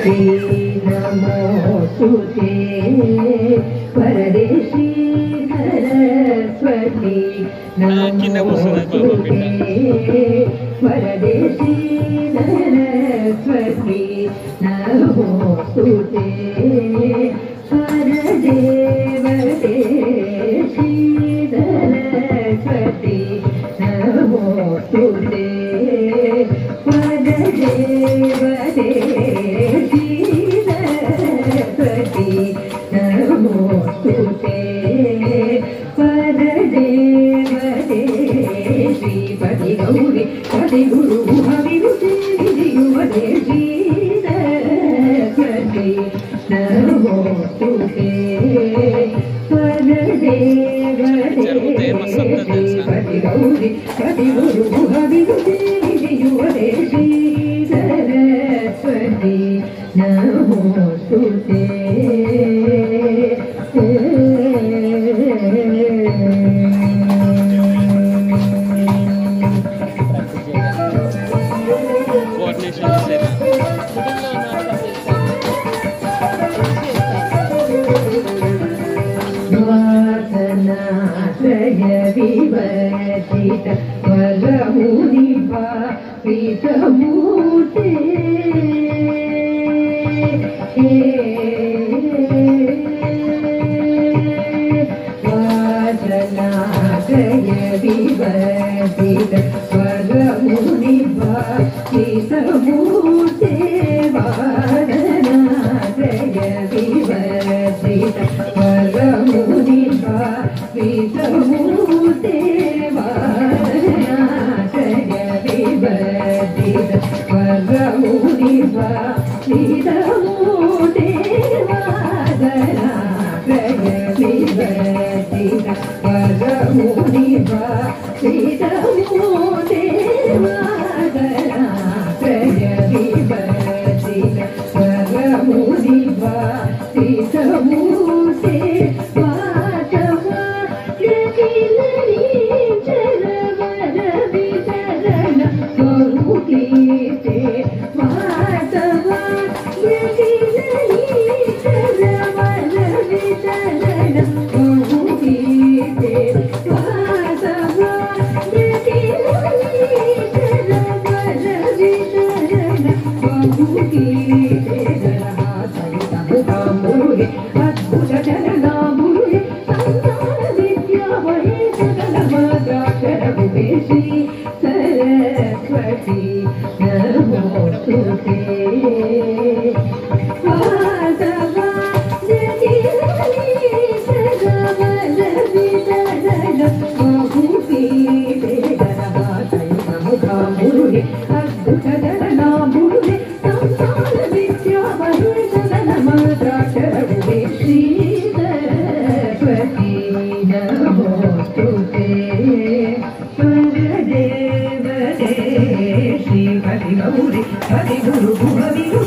नमोस्तुते परदेशी सरस्वती नमोस्तुते परदेशी सरस्वती नमोस्तुते परदेवदेशी सरस्वती नमोस्तुते परदेवदेशी सरस्वती नमोस्तुते परदेवदेशी पति गौरी पति गुरु हविरुचि विधियुवदेशी सरस्वती नमोस्तुते परदेवदेशी पति गौरी पति गुरु हविरुचि विधियुवदेशी सरस्वती नमोस्तुते वासनाश्रय विवर्जित वरमुनिभा पीठमूर्ते वासनाश्रय विवर्जित वरमुनिभा पीठमूर्ते वासनाश्रय विवर्जित वरमुनिभा पीठमूर्ते वासनाश्रय विवर्जित वरमुनिभा पीठमूर्ते वासनाश्रय विवर्जित वरमुनिभा पीठमूर्ते वासनाश्रय विवर्जित वरमुनिभा पीठमूर्ते सरस्वती नमोस्तुते Hare Guru Hare